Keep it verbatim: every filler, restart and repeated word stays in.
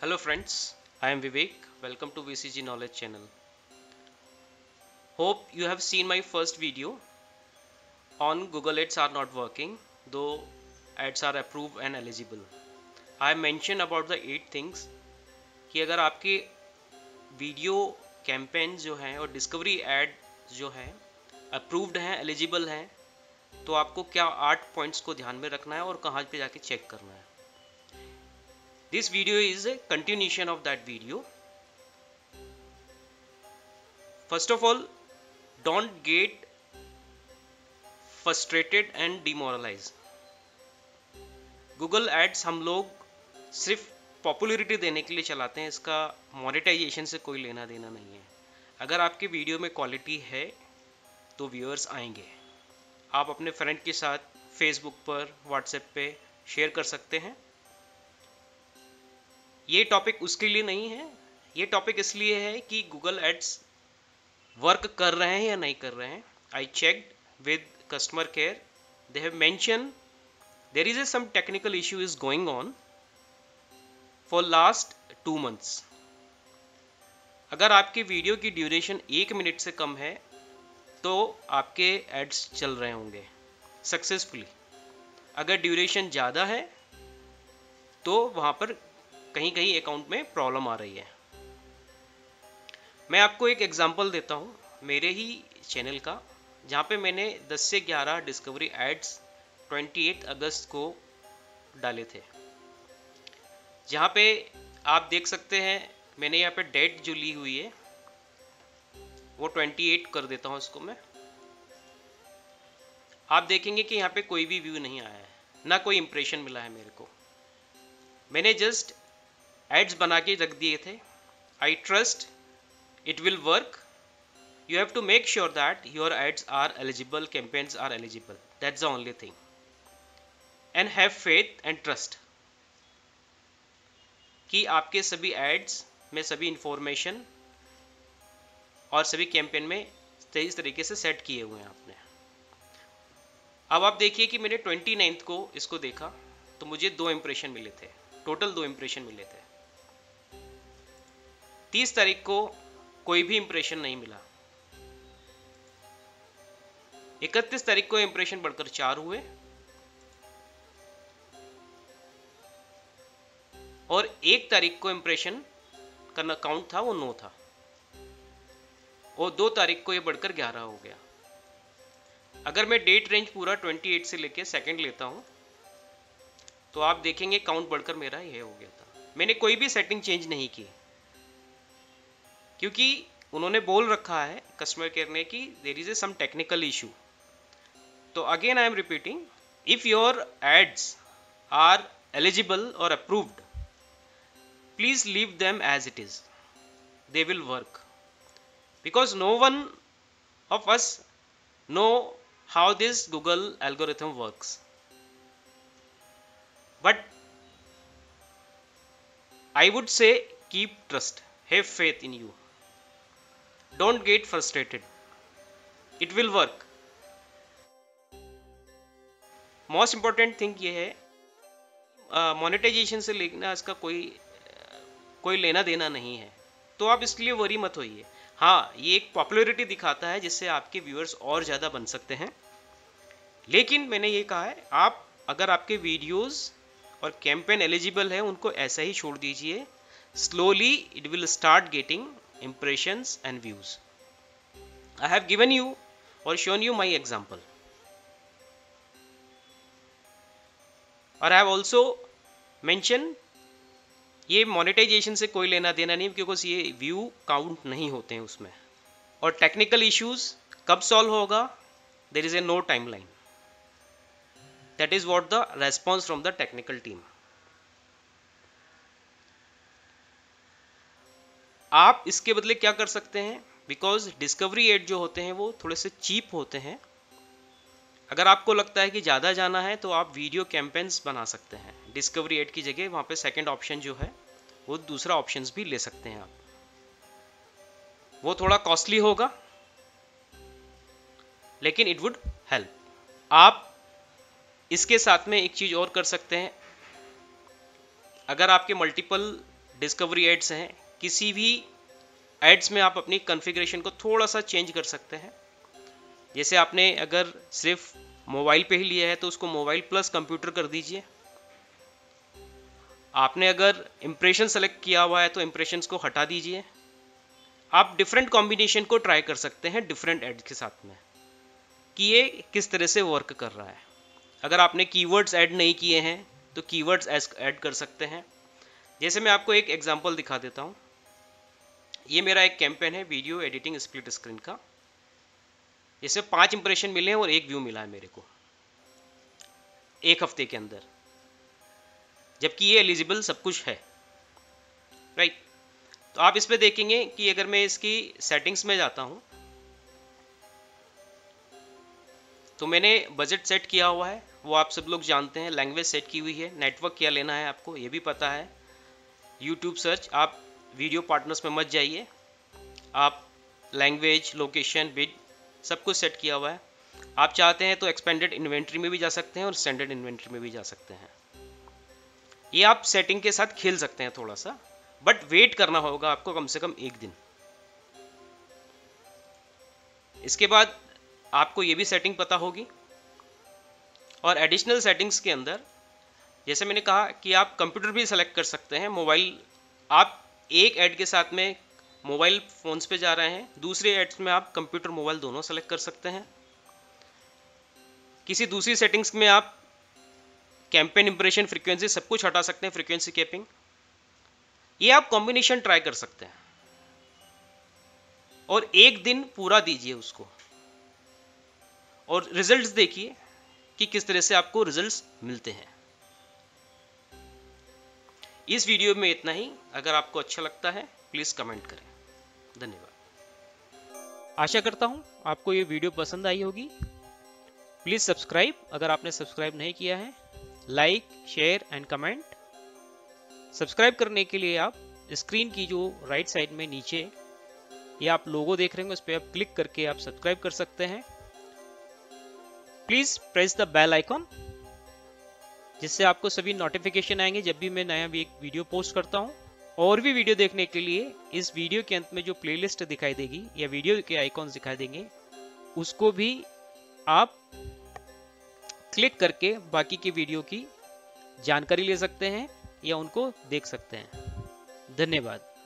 Hello friends, I am Vivek. Welcome to V C G Knowledge channel. Hope you have seen my first video on Google Ads are not working, though ads are approved and eligible. I mentioned about the eight things कि अगर आपके video campaign जो हैं और discovery add जो हैं approved हैं, eligible हैं, तो आपको क्या आठ पॉइंट्स को ध्यान में रखना है और कहाँ पे जाके चेक करना है. This video is a continuation of that video. First of all, don't get frustrated and demoralized. Google Ads हम लोग सिर्फ पॉपुलैरिटी देने के लिए चलाते हैं, इसका मोनेटाइजेशन से कोई लेना देना नहीं है. अगर आपके वीडियो में क्वालिटी है तो व्यूअर्स आएंगे. आप अपने फ्रेंड के साथ फेसबुक पर, व्हाट्सएप पे शेयर कर सकते हैं. ये टॉपिक उसके लिए नहीं है, ये टॉपिक इसलिए है कि गूगल एड्स वर्क कर रहे हैं या नहीं कर रहे हैं. I checked with customer care, they have mention there is a some technical issue is going on for last two months. अगर आपकी वीडियो की ड्यूरेशन एक मिनट से कम है तो आपके एड्स चल रहे होंगे सक्सेसफुली. अगर ड्यूरेशन ज़्यादा है तो वहाँ पर कहीं कहीं अकाउंट में प्रॉब्लम आ रही है. मैं आपको एक एग्जांपल देता हूँ मेरे ही चैनल का, जहाँ पे मैंने दस से ग्यारह डिस्कवरी एड्स अट्ठाईस अगस्त को डाले थे. जहाँ पे आप देख सकते हैं मैंने यहाँ पे डेट जो ली हुई है वो अट्ठाईस कर देता हूँ इसको मैं. आप देखेंगे कि यहाँ पे कोई भी व्यू नहीं आया है, ना कोई इंप्रेशन मिला है मेरे को. मैंने जस्ट एड्स बना के रख दिए थे. I trust it will work. You have to make sure that your ads are eligible, campaigns are eligible. That's the only thing. And have faith and trust कि आपके सभी एड्स में सभी इंफॉर्मेशन और सभी कैंपेन में सही तरीके से सेट किए हुए हैं आपने. अब आप देखिए कि मैंने ट्वेंटी नाइन्थ को इसको देखा तो मुझे दो इंप्रेशन मिले थे, टोटल दो इंप्रेशन मिले थे. तीस तारीख को कोई भी इंप्रेशन नहीं मिला. इकतीस तारीख को इंप्रेशन बढ़कर चार हुए और एक तारीख को इंप्रेशन का काउंट था वो नौ था और दो तारीख को ये बढ़कर ग्यारह हो गया. अगर मैं डेट रेंज पूरा अट्ठाईस से लेके सेकंड लेता हूं तो आप देखेंगे काउंट बढ़कर मेरा ये हो गया था. मैंने कोई भी सेटिंग चेंज नहीं की क्योंकि उन्होंने बोल रखा है कस्टमर केयर ने कि there is a some technical issue. तो again I am repeating, if your ads are eligible और approved, please leave them as it is. They will work because no one of us know how this Google algorithm works. But I would say keep trust, have faith in you. Don't get frustrated. It will work. Most important thing ये है, monetization से लेना इसका कोई कोई लेना देना नहीं है, तो आप इसके लिए वरी मत होइए. हाँ, ये एक पॉपुलैरिटी दिखाता है जिससे आपके व्यूअर्स और ज़्यादा बन सकते हैं. लेकिन मैंने ये कहा है, आप अगर आपके वीडियोस और कैंपेन एलिजिबल है उनको ऐसा ही छोड़ दीजिए. Slowly it will start getting impressions and views. I have given you और शोन यू माई एग्जाम्पल. और आई हैव ऑल्सो मेंशन ये मोनेटाइजेशन से कोई लेना देना नहीं क्योंकि ये व्यू काउंट नहीं होते हैं उसमें. और टेक्निकल इश्यूज कब सॉल्व होगा, there is a no timeline. That is what the response from the technical team. आप इसके बदले क्या कर सकते हैं, बिकॉज डिस्कवरी एड जो होते हैं वो थोड़े से चीप होते हैं. अगर आपको लगता है कि ज़्यादा जाना है तो आप वीडियो कैंपेन्स बना सकते हैं. डिस्कवरी एड की जगह वहाँ पे सेकंड ऑप्शन जो है वो दूसरा ऑप्शंस भी ले सकते हैं आप. वो थोड़ा कॉस्टली होगा लेकिन इट वुड हेल्प. आप इसके साथ में एक चीज़ और कर सकते हैं. अगर आपके मल्टीपल डिस्कवरी एड्स हैं, किसी भी एड्स में आप अपनी कॉन्फ़िगरेशन को थोड़ा सा चेंज कर सकते हैं। जैसे आपने अगर सिर्फ मोबाइल पे ही लिया है तो उसको मोबाइल प्लस कंप्यूटर कर दीजिए। आपने अगर इम्प्रेशन सेलेक्ट किया हुआ है तो इम्प्रेशंस को हटा दीजिए। आप डिफरेंट कॉम्बिनेशन को ट्राई कर सकते हैं डिफरेंट एड्स के साथ में कि ये किस तरह से वर्क कर रहा है। अगर आपने कीवर्ड्स ऐड नहीं किए हैं तो कीवर्ड्स ऐड कर सकते हैं। जैसे मैं आपको एक एग्जांपल दिखा देता हूँ। ये मेरा एक कैंपेन है वीडियो एडिटिंग स्प्लिट स्क्रीन का, जिसमें पांच इंप्रेशन मिले हैं और एक व्यू मिला है मेरे को एक हफ्ते के अंदर, जबकि ये एलिजिबल सब कुछ है, राइट। तो आप इसमें देखेंगे कि अगर मैं इसकी सेटिंग्स में जाता हूं तो मैंने बजट सेट किया हुआ है, वो आप सब लोग जानते हैं। लैंग्वेज सेट की हुई है, नेटवर्क क्या लेना है आपको ये भी पता है। यूट्यूब सर्च, आप वीडियो पार्टनर्स में मत जाइए, आप लैंग्वेज, लोकेशन, बिड सब कुछ सेट किया हुआ है। आप चाहते हैं तो एक्सपेंडेड इन्वेंट्री में भी जा सकते हैं और स्टैंडर्ड इन्वेंट्री में भी जा सकते हैं। ये आप सेटिंग के साथ खेल सकते हैं थोड़ा सा, बट वेट करना होगा आपको कम से कम एक दिन। इसके बाद आपको ये भी सेटिंग पता होगी। और एडिशनल सेटिंग्स के अंदर जैसे मैंने कहा कि आप कंप्यूटर भी सेलेक्ट कर सकते हैं। मोबाइल, आप एक ऐड के साथ में मोबाइल फोन्स पे जा रहे हैं, दूसरे एड्स में आप कंप्यूटर मोबाइल दोनों सेलेक्ट कर सकते हैं। किसी दूसरी सेटिंग्स में आप कैंपेन इंप्रेशन, फ्रीक्वेंसी सब कुछ हटा सकते हैं, फ्रीक्वेंसी कैपिंग। ये आप कॉम्बिनेशन ट्राई कर सकते हैं और एक दिन पूरा दीजिए उसको और रिजल्ट्स देखिए कि किस तरह से आपको रिजल्ट्स मिलते हैं। इस वीडियो में इतना ही। अगर आपको अच्छा लगता है प्लीज कमेंट करें। धन्यवाद। आशा करता हूं आपको ये वीडियो पसंद आई होगी। प्लीज सब्सक्राइब अगर आपने सब्सक्राइब नहीं किया है। Like, share and comment. Subscribe करने के लिए आप स्क्रीन की जो राइट साइड में नीचे ये आप लोगो देख रहे होंगे, उस पर आप क्लिक करके आप सब्सक्राइब कर सकते हैं। Please press the bell icon, जिससे आपको सभी नोटिफिकेशन आएंगे जब भी मैं नया एक वीडियो पोस्ट करता हूं। और भी वीडियो देखने के लिए इस वीडियो के अंत में जो प्लेलिस्ट दिखाई देगी या वीडियो के आइकॉन्स दिखाई देंगे, उसको भी आप क्लिक करके बाकी की वीडियो की जानकारी ले सकते हैं या उनको देख सकते हैं। धन्यवाद।